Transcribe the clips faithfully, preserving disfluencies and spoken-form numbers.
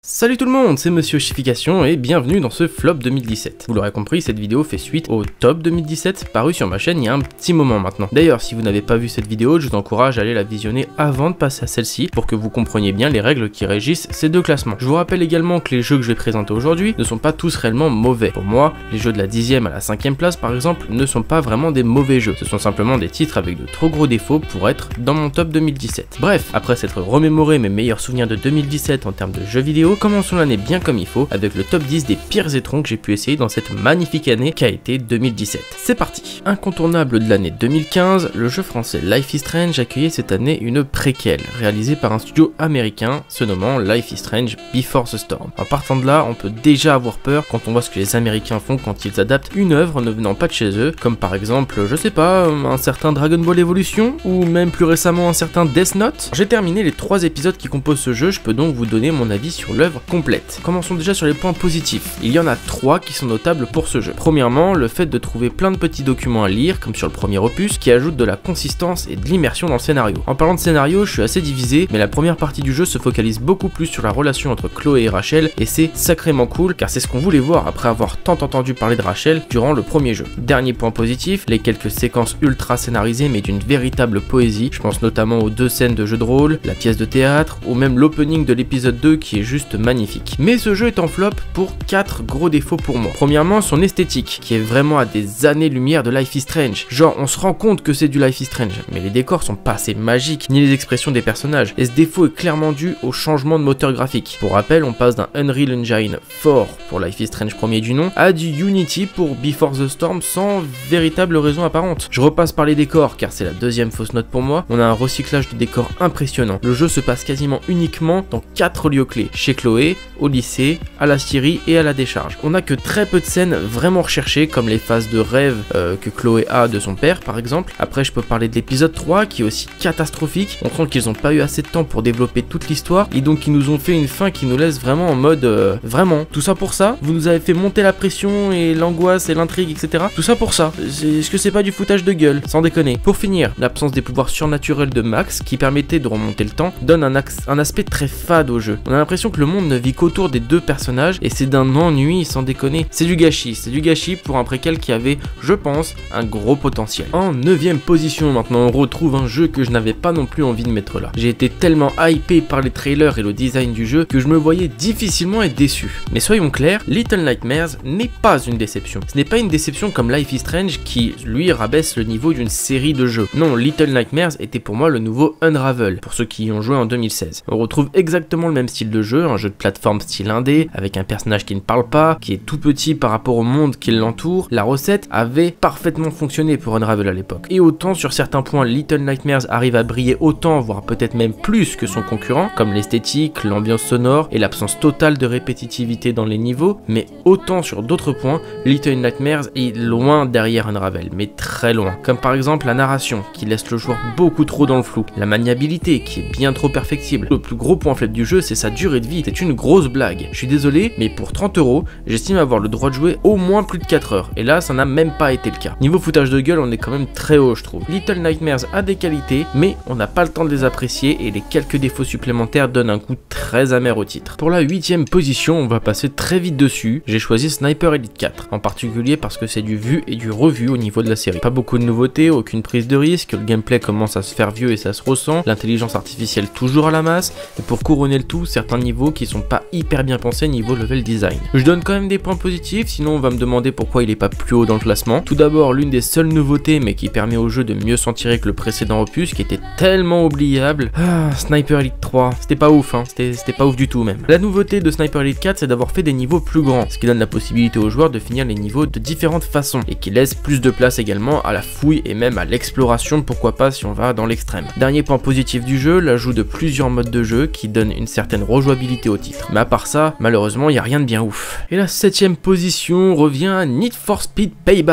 Salut tout le monde, c'est Monsieur Chification et bienvenue dans ce flop deux mille dix-sept. Vous l'aurez compris, cette vidéo fait suite au top deux mille dix-sept paru sur ma chaîne il y a un petit moment maintenant. D'ailleurs, si vous n'avez pas vu cette vidéo, je vous encourage à aller la visionner avant de passer à celle-ci pour que vous compreniez bien les règles qui régissent ces deux classements. Je vous rappelle également que les jeux que je vais présenter aujourd'hui ne sont pas tous réellement mauvais. Pour moi, les jeux de la dixième à la cinquième place par exemple ne sont pas vraiment des mauvais jeux. Ce sont simplement des titres avec de trop gros défauts pour être dans mon top deux mille dix-sept. Bref, après s'être remémoré mes meilleurs souvenirs de deux mille dix-sept en termes de jeux vidéo, commençons l'année bien comme il faut avec le top dix des pires étrons que j'ai pu essayer dans cette magnifique année qu'a été deux mille dix-sept. C'est parti. Incontournable de l'année deux mille quinze, le jeu français Life is Strange accueillait cette année une préquelle réalisée par un studio américain se nommant Life is Strange Before the Storm. En partant de là, on peut déjà avoir peur quand on voit ce que les Américains font quand ils adaptent une œuvre ne venant pas de chez eux, comme par exemple, je sais pas, un certain Dragon Ball Evolution ou même plus récemment un certain Death Note. J'ai terminé les trois épisodes qui composent ce jeu, je peux donc vous donner mon avis sur l'œuvre complète. Commençons déjà sur les points positifs. Il y en a trois qui sont notables pour ce jeu. Premièrement, le fait de trouver plein de petits documents à lire, comme sur le premier opus, qui ajoutent de la consistance et de l'immersion dans le scénario. En parlant de scénario, je suis assez divisé, mais la première partie du jeu se focalise beaucoup plus sur la relation entre Chloé et Rachel, et c'est sacrément cool, car c'est ce qu'on voulait voir après avoir tant entendu parler de Rachel durant le premier jeu. Dernier point positif, les quelques séquences ultra scénarisées mais d'une véritable poésie. Je pense notamment aux deux scènes de jeu de rôle, la pièce de théâtre, ou même l'opening de l'épisode deux qui est juste magnifique. Mais ce jeu est en flop pour quatre gros défauts pour moi. Premièrement, son esthétique, qui est vraiment à des années-lumière de Life is Strange. Genre, on se rend compte que c'est du Life is Strange, mais les décors sont pas assez magiques, ni les expressions des personnages, et ce défaut est clairement dû au changement de moteur graphique. Pour rappel, on passe d'un Unreal Engine fort pour Life is Strange premier du nom, à du Unity pour Before the Storm sans véritable raison apparente. Je repasse par les décors, car c'est la deuxième fausse note pour moi. On a un recyclage de décors impressionnant. Le jeu se passe quasiment uniquement dans quatre lieux clés, chez Chloé, au lycée, à la scierie et à la décharge. On a que très peu de scènes vraiment recherchées comme les phases de rêve euh, que Chloé a de son père par exemple. Après je peux parler de l'épisode trois qui est aussi catastrophique. On sent qu'ils n'ont pas eu assez de temps pour développer toute l'histoire et donc ils nous ont fait une fin qui nous laisse vraiment en mode euh, vraiment. Tout ça pour ça. Vous nous avez fait monter la pression et l'angoisse et l'intrigue etc. Tout ça pour ça. Est-ce que c'est pas du foutage de gueule? Sans déconner. Pour finir, l'absence des pouvoirs surnaturels de Max qui permettait de remonter le temps donne un, un aspect très fade au jeu. On a l'impression que le monde ne vit qu'autour des deux personnages et c'est d'un ennui sans déconner. C'est du gâchis, c'est du gâchis pour un préquel qui avait, je pense, un gros potentiel. En neuvième position maintenant, on retrouve un jeu que je n'avais pas non plus envie de mettre là. J'ai été tellement hypé par les trailers et le design du jeu que je me voyais difficilement être déçu. Mais soyons clairs, Little Nightmares n'est pas une déception. Ce n'est pas une déception comme Life is Strange qui, lui, rabaisse le niveau d'une série de jeux. Non, Little Nightmares était pour moi le nouveau Unravel, pour ceux qui y ont joué en deux mille seize. On retrouve exactement le même style de jeu, un jeu de plateforme style indé, avec un personnage qui ne parle pas, qui est tout petit par rapport au monde qui l'entoure. La recette avait parfaitement fonctionné pour Unravel à l'époque. Et autant sur certains points, Little Nightmares arrive à briller autant, voire peut-être même plus que son concurrent, comme l'esthétique, l'ambiance sonore et l'absence totale de répétitivité dans les niveaux, mais autant sur d'autres points, Little Nightmares est loin derrière Unravel, mais très loin. Comme par exemple la narration, qui laisse le joueur beaucoup trop dans le flou, la maniabilité, qui est bien trop perfectible. Le plus gros point faible du jeu, c'est sa durée de vie, c'est une grosse blague. Je suis désolé, mais pour trente euros, j'estime avoir le droit de jouer au moins plus de quatre heures. Et là, ça n'a même pas été le cas. Niveau foutage de gueule, on est quand même très haut, je trouve. Little Nightmares a des qualités, mais on n'a pas le temps de les apprécier et les quelques défauts supplémentaires donnent un goût très amer au titre. Pour la huitième position, on va passer très vite dessus. J'ai choisi Sniper Elite quatre, en particulier parce que c'est du vu et du revu au niveau de la série. Pas beaucoup de nouveautés, aucune prise de risque, le gameplay commence à se faire vieux et ça se ressent, l'intelligence artificielle toujours à la masse, et pour couronner le tout, certains niveaux qui sont pas hyper bien pensés niveau level design. Je donne quand même des points positifs, sinon on va me demander pourquoi il est pas plus haut dans le classement. Tout d'abord, l'une des seules nouveautés, mais qui permet au jeu de mieux s'en tirer que le précédent opus, qui était tellement oubliable. Ah, Sniper Elite trois, c'était pas ouf, hein, c'était pas ouf du tout même. La nouveauté de Sniper Elite quatre, c'est d'avoir fait des niveaux plus grands, ce qui donne la possibilité aux joueurs de finir les niveaux de différentes façons, et qui laisse plus de place également à la fouille et même à l'exploration, pourquoi pas si on va dans l'extrême. Dernier point positif du jeu, l'ajout de plusieurs modes de jeu qui donnent une certaine rejouabilité au titre. Mais à part ça, malheureusement, il n'y a rien de bien ouf. Et la septième position revient à Need for Speed Payback.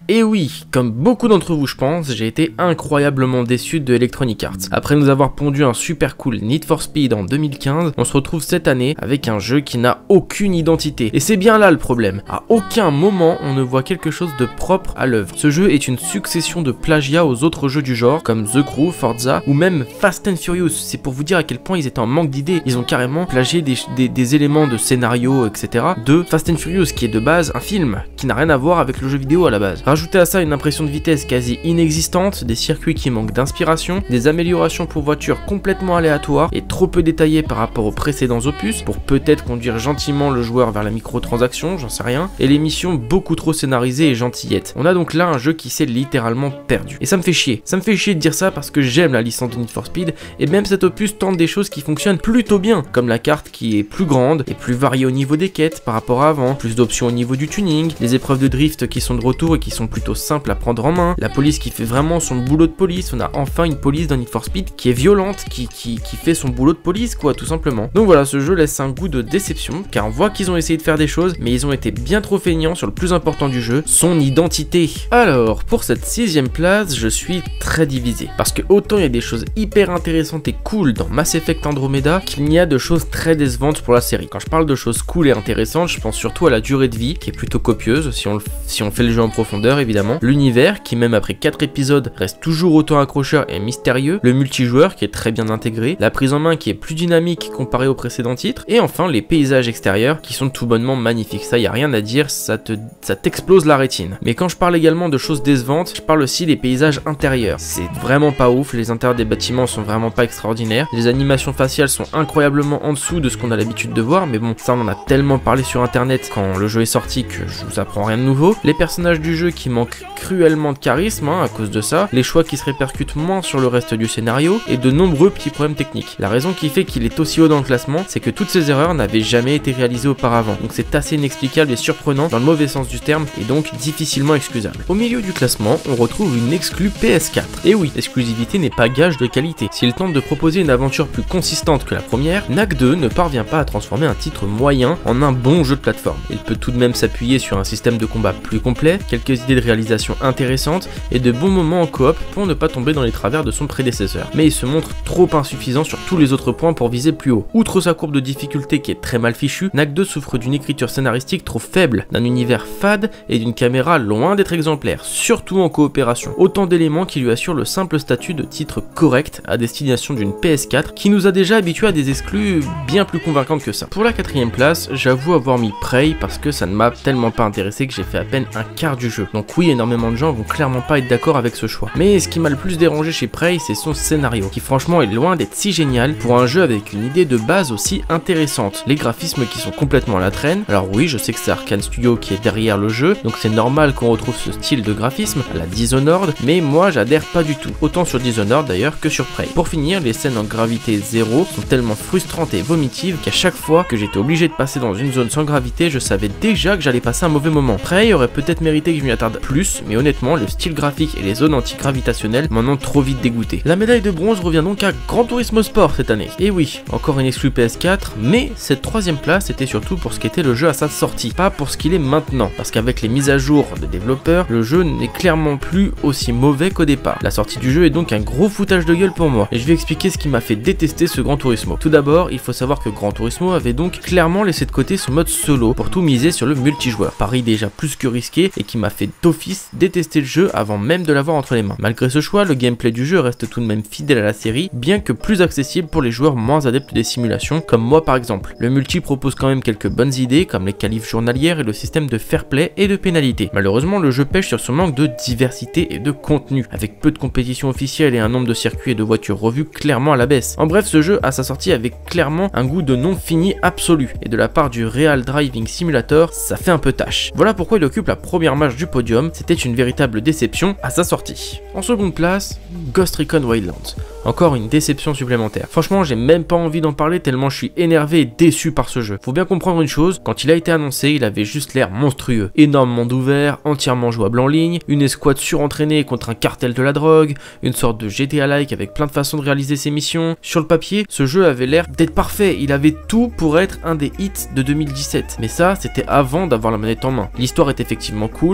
Et oui, comme beaucoup d'entre vous je pense, j'ai été incroyablement déçu de Electronic Arts. Après nous avoir pondu un super cool Need for Speed en deux mille quinze, on se retrouve cette année avec un jeu qui n'a aucune identité. Et c'est bien là le problème. À aucun moment on ne voit quelque chose de propre à l'œuvre. Ce jeu est une succession de plagiats aux autres jeux du genre, comme The Crew, Forza ou même Fast and Furious. C'est pour vous dire à quel point ils étaient en manque d'idées. Ils ont carrément plagié des, des, des éléments de scénario, et cetera de Fast and Furious, qui est de base un film, qui n'a rien à voir avec le jeu vidéo à la base. Rajoutez à ça une impression de vitesse quasi inexistante, des circuits qui manquent d'inspiration, des améliorations pour voitures complètement aléatoires et trop peu détaillées par rapport aux précédents opus, pour peut-être conduire gentiment le joueur vers la microtransaction, j'en sais rien, et les missions beaucoup trop scénarisées et gentillettes. On a donc là un jeu qui s'est littéralement perdu. Et ça me fait chier. Ça me fait chier de dire ça parce que j'aime la licence de Need for Speed, et même cet opus tente des choses qui fonctionnent plutôt bien, comme la carte qui est plus grande et plus variée au niveau des quêtes par rapport à avant, plus d'options au niveau du tuning, les épreuves de drift qui sont de retour et qui sont plutôt simples à prendre en main, la police qui fait vraiment son boulot de police, on a enfin une police dans Need for Speed qui est violente, qui, qui, qui fait son boulot de police quoi, tout simplement. Donc voilà, ce jeu laisse un goût de déception, car on voit qu'ils ont essayé de faire des choses, mais ils ont été bien trop feignants sur le plus important du jeu, son identité. Alors, pour cette sixième place, je suis très divisé, parce que autant il y a des choses hyper intéressantes et cool dans Mass Effect Andromeda, qu'il n'y a de choses très décevantes pour la série. Quand je parle de choses cool et intéressantes, je pense surtout à la durée de vie, qui est plutôt copieuse, si on, si on fait le jeu en profondeur évidemment, l'univers, qui même après quatre épisodes reste toujours autant accrocheur et mystérieux, le multijoueur qui est très bien intégré, la prise en main qui est plus dynamique comparée aux précédents titres, et enfin les paysages extérieurs qui sont tout bonnement magnifiques. Ça y a rien à dire, ça te ça t'explose la rétine. Mais quand je parle également de choses décevantes, je parle aussi des paysages intérieurs. C'est vraiment pas ouf, les intérieurs des bâtiments sont vraiment pas extraordinaires, les animations faciales sont incroyablement en dessous de ce qu'on a l'habitude de voir, mais bon, ça on en a tellement parlé sur internet quand le jeu est sorti que je vous apprends rien de nouveau. Les personnages du jeu qui manquent cruellement de charisme hein, à cause de ça, les choix qui se répercutent moins sur le reste du scénario, et de nombreux petits problèmes techniques. La raison qui fait qu'il est aussi haut dans le classement, c'est que toutes ces erreurs n'avaient jamais été réalisées auparavant, donc c'est assez inexplicable et surprenant dans le mauvais sens du terme, et donc difficilement excusable. Au milieu du classement, on retrouve une exclue P S quatre. Et oui, l'exclusivité n'est pas gage de qualité. S'il tente de proposer une aventure plus consistante que la première, N A C deux ne parvient pas à transformer un titre moyen en un bon jeu de plateforme. Il peut tout de même s'appuyer sur un système de combat plus complet, quelques idées de réalisation intéressantes et de bons moments en coop pour ne pas tomber dans les travers de son prédécesseur. Mais il se montre trop insuffisant sur tous les autres points pour viser plus haut. Outre sa courbe de difficulté qui est très mal fichue, N A C deux souffre d'une écriture scénaristique trop faible, d'un univers fade et d'une caméra loin d'être exemplaire, surtout en coopération. Autant d'éléments qui lui assurent le simple statut de titre correct à destination d'une P S quatre qui nous a déjà habitués à des exclus bien plus convaincantes que ça. Pour la quatrième place, j'avoue avoir mis Prey parce que ça ne m'a tellement pas intéressé que j'ai fait à peine un quart du jeu. Donc oui, énormément de gens vont clairement pas être d'accord avec ce choix. Mais ce qui m'a le plus dérangé chez Prey, c'est son scénario, qui franchement est loin d'être si génial pour un jeu avec une idée de base aussi intéressante. Les graphismes qui sont complètement à la traîne. Alors oui, je sais que c'est Arkane Studio qui est derrière le jeu, donc c'est normal qu'on retrouve ce style de graphisme à la Dishonored, mais moi j'adhère pas du tout. Autant sur Dishonored d'ailleurs que sur Prey. Pour finir, les scènes en gravité zéro sont tellement frustrantes et vomitives qu'à chaque fois que j'étais obligé de passer dans une zone sans gravité, je savais déjà que j'allais passer un mauvais moment. Prey aurait peut-être mérité que je m'y attarde plus, mais honnêtement, le style graphique et les zones anti-gravitationnelles m'en ont trop vite dégoûté. La médaille de bronze revient donc à Gran Turismo Sport cette année. Et oui, encore une exclue P S quatre, mais cette troisième place était surtout pour ce qu'était le jeu à sa sortie, pas pour ce qu'il est maintenant, parce qu'avec les mises à jour de développeurs, le jeu n'est clairement plus aussi mauvais qu'au départ. La sortie du jeu est donc un gros foutage de gueule pour moi, et je vais expliquer ce qui m'a fait détester ce Gran Turismo. Tout d'abord, il faut savoir que Gran Turismo avait donc clairement laissé de côté son mode solo pour tout miser sur le multijoueur, pari déjà plus que risqué et qui m'a fait d'office détester le jeu avant même de l'avoir entre les mains. Malgré ce choix, le gameplay du jeu reste tout de même fidèle à la série, bien que plus accessible pour les joueurs moins adeptes des simulations, comme moi par exemple. Le multi propose quand même quelques bonnes idées, comme les qualifs journalières et le système de fair play et de pénalité. Malheureusement, le jeu pêche sur son manque de diversité et de contenu, avec peu de compétition officielle et un nombre de circuits et de voitures revus clairement à la baisse. En bref, ce jeu à sa sortie avait clairement un goût de non fini absolu, et de la part du Real Driving Simulator, ça fait un peu tâche. Voilà pourquoi il occupe la première marche du podium, c'était une véritable déception à sa sortie. En seconde place, Ghost Recon Wildlands. Encore une déception supplémentaire. Franchement, j'ai même pas envie d'en parler tellement je suis énervé et déçu par ce jeu. Faut bien comprendre une chose, quand il a été annoncé, il avait juste l'air monstrueux. Énorme monde ouvert, entièrement jouable en ligne, une escouade surentraînée contre un cartel de la drogue, une sorte de G T A-like avec plein de façons de réaliser ses missions. Sur le papier, ce jeu avait l'air d'être parfait, il avait tout pour être un des hits de deux mille dix-sept. Mais ça, c'était avant d'avoir la manette en main. L'histoire est effectivement cool, mais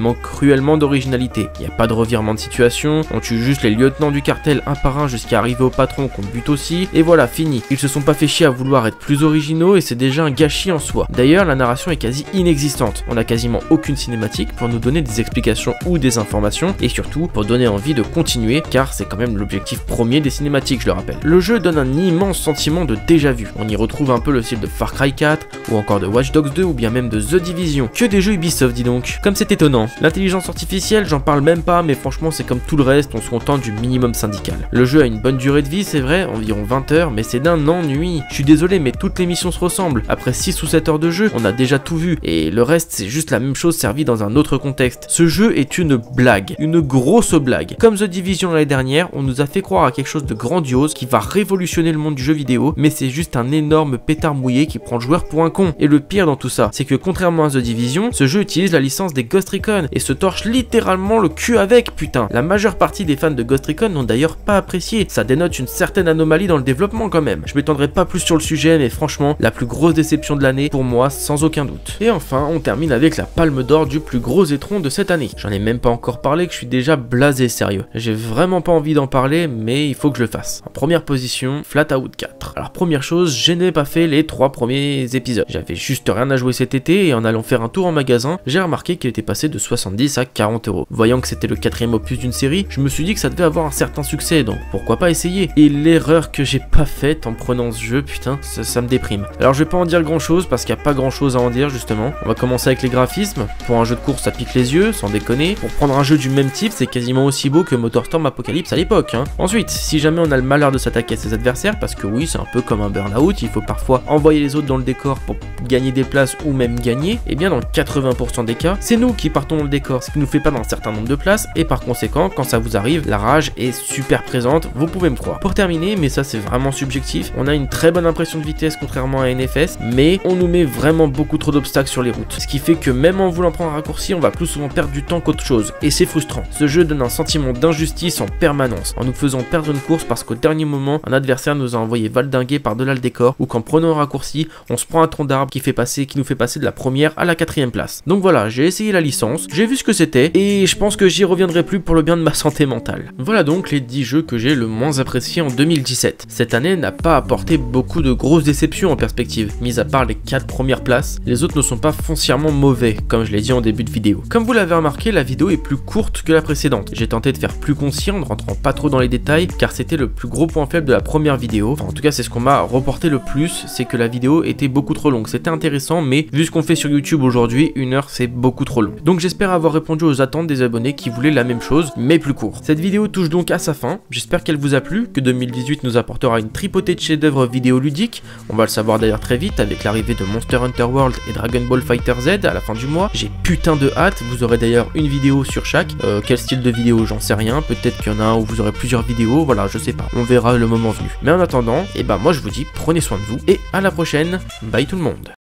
manque cruellement d'originalité. Il n'y a pas de revirement de situation, on tue juste les lieutenants du cartel un par un jusqu'à arriver au patron qu'on bute aussi, et voilà, fini. Ils se sont pas fait chier à vouloir être plus originaux et c'est déjà un gâchis en soi. D'ailleurs, la narration est quasi inexistante. On a quasiment aucune cinématique pour nous donner des explications ou des informations, et surtout pour donner envie de continuer, car c'est quand même l'objectif premier des cinématiques, je le rappelle. Le jeu donne un immense sentiment de déjà vu. On y retrouve un peu le style de Far Cry quatre, ou encore de Watch Dogs deux, ou bien même de The Division. Que des jeux Ubisoft, dis donc. Comme c'est étonnant. L'intelligence artificielle, j'en parle même pas, mais franchement c'est comme tout le reste, on se contente du minimum syndical. Le jeu a une bonne durée de vie, c'est vrai, environ vingt heures, mais c'est d'un ennui. Je suis désolé, mais toutes les missions se ressemblent. Après six ou sept heures de jeu, on a déjà tout vu, et le reste c'est juste la même chose servie dans un autre contexte. Ce jeu est une blague, une grosse blague. Comme The Division l'année dernière, on nous a fait croire à quelque chose de grandiose qui va révolutionner le monde du jeu vidéo, mais c'est juste un énorme pétard mouillé qui prend le joueur pour un con. Et le pire dans tout ça, c'est que contrairement à The Division, ce jeu utilise la licence des Ghost Recon et se torche littéralement le cul avec, putain. La majeure partie des fans de Ghost Recon n'ont d'ailleurs pas apprécié, ça dénote une certaine anomalie dans le développement quand même. Je m'étendrai pas plus sur le sujet, mais franchement, la plus grosse déception de l'année pour moi, sans aucun doute. Et enfin, on termine avec la palme d'or du plus gros étron de cette année. J'en ai même pas encore parlé, que je suis déjà blasé, sérieux. J'ai vraiment pas envie d'en parler, mais il faut que je le fasse. En première position, Flatout quatre. Alors première chose, je n'ai pas fait les trois premiers épisodes. J'avais juste rien à jouer cet été et en allant faire un tour en magasin, j'ai remarqué qu'il était passé de soixante-dix à quarante euros. Voyant que c'était le quatrième opus d'une série, je me suis dit que ça devait avoir un certain succès, donc pourquoi pas essayer. Et l'erreur que j'ai pas faite en prenant ce jeu, putain, ça, ça me déprime. Alors je vais pas en dire grand chose parce qu'il n'y a pas grand chose à en dire justement. On va commencer avec les graphismes. Pour un jeu de course, ça pique les yeux, sans déconner. Pour prendre un jeu du même type, c'est quasiment aussi beau que MotorStorm Apocalypse à l'époque, hein. Ensuite, si jamais on a le malheur de s'attaquer à ses adversaires, parce que oui, c'est un peu comme un Burnout, il faut parfois envoyer les autres dans le décor pour gagner des places ou même gagner, et bien dans quatre-vingts pour cent des cas, c'est nous qui partons dans le décor, ce qui nous fait pas dans un certain nombre de places, et par conséquent, quand ça vous arrive, la rage est super présente, vous pouvez me croire. Pour terminer, mais ça c'est vraiment subjectif, on a une très bonne impression de vitesse contrairement à N F S, mais on nous met vraiment beaucoup trop d'obstacles sur les routes, ce qui fait que même en voulant prendre un raccourci, on va plus souvent perdre du temps qu'autre chose, et c'est frustrant. Ce jeu donne un sentiment d'injustice en permanence, en nous faisant perdre une course parce qu'au dernier moment, un adversaire nous a envoyé valdinguer par-delà le décor, ou qu'en prenant un raccourci, on se prend un tronc d'arbre qui fait passer, qui nous fait passer de la première à la quatrième place. Donc voilà, j'ai essayé la licence, j'ai vu ce que c'était, et je pense que j'y reviendrai plus pour le bien de ma santé mentale. Voilà donc les dix jeux que j'ai le moins appréciés en deux mille dix-sept. Cette année n'a pas apporté beaucoup de grosses déceptions en perspective, mis à part les quatre premières places, les autres ne sont pas foncièrement mauvais, comme je l'ai dit en début de vidéo. Comme vous l'avez remarqué, la vidéo est plus courte que la précédente. J'ai tenté de faire plus concis en ne rentrant pas trop dans les détails, car c'était le plus gros point faible de la première vidéo. Enfin, en tout cas, c'est ce qu'on m'a reporté le plus, c'est que la vidéo était beaucoup trop longue. C'était intéressant, mais vu ce qu'on fait sur YouTube aujourd'hui, une heure c'est beaucoup trop long. Donc j'espère avoir répondu aux attentes des abonnés qui voulaient la même chose, mais plus court. Cette vidéo touche donc à sa fin. J'espère qu'elle vous a plu, que deux mille dix-huit nous apportera une tripotée de chefs-d'œuvre vidéoludiques. On va le savoir d'ailleurs très vite avec l'arrivée de Monster Hunter World et Dragon Ball Fighter Z à la fin du mois. J'ai putain de hâte. Vous aurez d'ailleurs une vidéo sur chaque. Euh, quel style de vidéo, j'en sais rien. Peut-être qu'il y en a un où vous aurez plusieurs vidéos. Voilà, je sais pas. On verra le moment venu. Mais en attendant, et bah moi je vous dis prenez soin de vous et à la prochaine. Bye tout le monde.